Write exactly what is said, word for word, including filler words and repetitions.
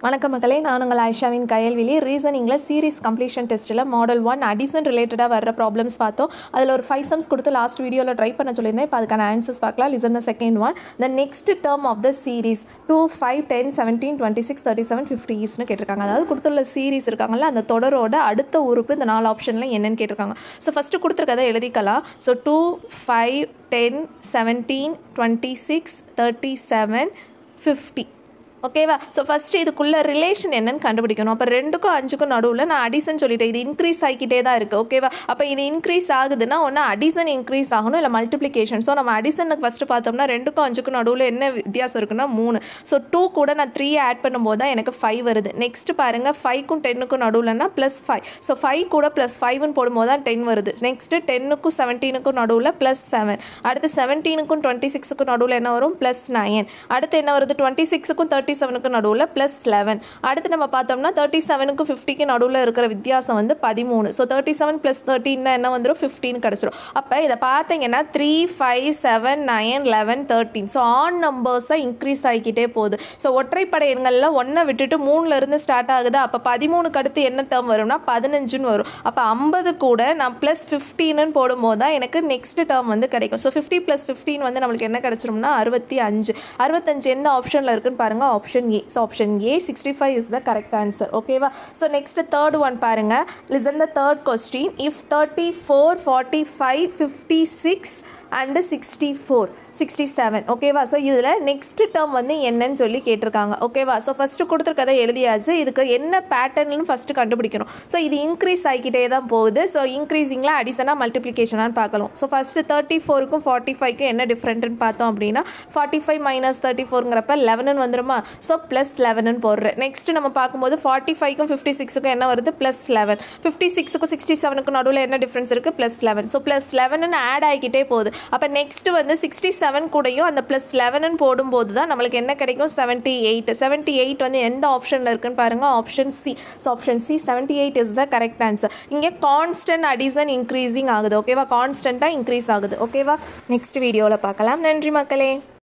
வணக்கம் மக்களே, நான் உங்கள் ஆயிஷாவின் கையல்விழி. ரீசனிங்கில் சீரிஸ் கம்ப்ளீஷன் டெஸ்ட்டில் மாடல் ஒன் அடிஷன் ரிலேட்டடாக வர ப்ராப்ளம்ஸ் பார்த்தோம். அதில் ஒரு ஃபைவ் சம்ஸ் கொடுத்து லாஸ்ட் வீடியோவில் ட்ரை பண்ண சொல்லியிருந்தேன். இப்போ அதுக்கான ஆன்சர்ஸ் பார்க்கலாம். Listen the second one. The next term of the series two five ten seventeen twenty six thirty seven fifty ஈஸ்னு கேட்டிருக்காங்க. அதாவது கொடுத்துள்ள சீரிஸ் இருக்காங்கல்ல, அந்த தொடரோட அடுத்த உறுப்பு இந்த நாலு ஆப்ஷனில் என்னன்னு கேட்டிருக்காங்க. ஸோ ஃபஸ்ட்டு கொடுத்துருக்கதை எழுதிக்கலாம். So two five ten seventeen twenty six thirty seven fifty. ஓகேவா? ஸோ ஃபஸ்ட்டு இதுக்குள்ள ரிலேஷன் என்னன்னு கண்டுபிடிக்கணும். அப்போ ரெண்டுக்கும் அஞ்சுக்கும் நடுவில் நான் அடிஷன் சொல்லிட்டேன். இது இன்க்ரீஸ் ஆகிக்கிட்டே தான் இருக்குது. ஓகேவா? அப்போ இது இன்க்ரீஸ் ஆகுதுன்னா ஒன்று அடிஷன் இன்க்ரீஸ் ஆகணும், இல்லை மல்டிப்ளிகேஷன். ஸோ நம்ம அடிஷனுக்கு ஃபஸ்ட்டு பார்த்தோம்னா ரெண்டுக்கும் அஞ்சுக்கும் நடுவில் என்ன வித்தியாசம் இருக்குன்னா மூணு. ஸோ டூ கூட நான் த்ரீ ஆட் பண்ணும்போது தான் எனக்கு ஃபைவ் வருது. நெக்ஸ்ட் பாருங்கள், ஃபைவ்க்கும் டென்னுக்கும் நடுவில்னா ப்ளஸ் ஃபைவ். ஸோ ஃபைவ் கூட ப்ளஸ் ஃபைவ்னு போடும்போது தான் டென் வருது. நெக்ஸ்ட்டு டென்னுக்கும் செவன்டீனுக்கும் நடுவில் ப்ளஸ் செவன். அடுத்து செவன்டீனுக்கும் டுவெண்ட்டி சிக்ஸுக்கும் நடுவில் என்ன வரும்? Plus nine. அடுத்து என்ன வருது? டுவெண்ட்டி சிக்ஸுக்கும் தேர்ட்டி செவனுக்கு நடுவில் ப்ளஸ் லெவன். அடுத்து நம்ம பார்த்தோம்னா தேர்ட்டி செவனுக்கும் ஃபிஃப்டிக்கு நடுவில் இருக்கிற வித்தியாசம் வந்து பதிமூணு. So thirty seven plus thirteen தான் என்ன வந்துடும்? ஃபிஃப்டின் கிடச்சிரும். அப்போ இதை பார்த்தீங்கன்னா three five seven nine eleven thirteen. So odd நம்பர்ஸாக இன்க்ரீஸ் ஆகிக்கிட்டே போகுது. ஸோ ஒற்றைப்படை எண்களில் ஒன்றை விட்டுட்டு மூணுல இருந்து ஸ்டார்ட் ஆகுது. அப்போ பதிமூணுக்கு அடுத்து என்ன டேர்ம் வரும்னா பதினஞ்சுன்னு வரும். அப்போ ஐம்பது கூட நான் ப்ளஸ் ஃபிஃப்டீன்னு போடும்போது தான் எனக்கு நெக்ஸ்ட் டேர்ம் வந்து கிடைக்கும். ஸோ ஃபிஃப்டி ப்ளஸ் ஃபிஃப்டீன் வந்து நம்மளுக்கு என்ன கிடச்சிரும்னா அறுபத்தி அஞ்சு. அறுபத்தஞ்சு எந்த ஆப்ஷனில் இருக்குன்னு பாருங்கள். Option A. So option A, sixty-five is the correct answer. Okay va? So next third one parunga. Listen the third question. If thirty-four, forty-five, fifty-six and sixty-four, sixty-seven. ஓகேவா? ஸோ இதில் நெக்ஸ்ட் டேர்ம் வந்து என்னன்னு சொல்லி கேட்டிருக்காங்க. ஓகேவா? So first கொடுத்துருக்கதை எழுதியாச்சு. இதுக்கு என்ன பேட்டர்ன்னு ஃபஸ்ட்டு கண்டுபிடிக்கணும். ஸோ இது இன்க்ரீஸ் ஆகிக்கிட்டே தான் போகுது. ஸோ இன்க்ரீஸிங்கில் அடிஷனாக மல்டிப்ளிகேஷனான்னு பார்க்கலாம். ஸோ ஃபஸ்ட்டு தேர்ட்டி ஃபோருக்கும் ஃபார்ட்டி ஃபைவ்க்கும் என்ன டிஃப்ரெண்ட்டுன்னு பார்த்தோம் அப்படின்னா ஃபார்ட்டி ஃபைவ் மைனஸ் தேர்ட்டி ஃபோருங்கிறப்ப லெவனு வந்துருமா? ஸோ ப்ளஸ் லெவனு போடுறேன். நெக்ஸ்ட்டு நம்ம பார்க்கும்போது ஃபார்ட்டி ஃபைவ்க்கும் ஃபிஃப்டி சிக்ஸுக்கும் என்ன வருது? Plus eleven. ஃபிஃப்டி சிக்ஸுக்கும் சிக்ஸ்டி செவனுக்கும் நடுவில் என்ன டிஃப்ரென்ஸ் இருக்குது? Plus eleven. ஸோ ப்ளஸ் லெவனுன்னு ஆட் ஆகிக்கிட்டே போகுது. அப்போ நெக்ஸ்ட்டு வந்து சிக்ஸ்டி செவன் கூடயும் அந்த ப்ளஸ் லெவன் போடும்போது தான் நம்மளுக்கு என்ன கிடைக்கும்? Seventy eight. செவன்ட்டி எயிட் வந்து எந்த ஆப்ஷனில் இருக்குன்னு பாருங்கள். Option C. So option C seventy eight is the correct answer. இங்கே கான்ஸ்டன்ட் அடிஷன் இன்க்ரீஸிங் ஆகுது. ஓகேவா? கான்ஸ்டண்ட்டாக இன்க்ரீஸ் ஆகுது. ஓகேவா? நெக்ஸ்ட் வீடியோவில் பார்க்கலாம். நன்றி மக்களே.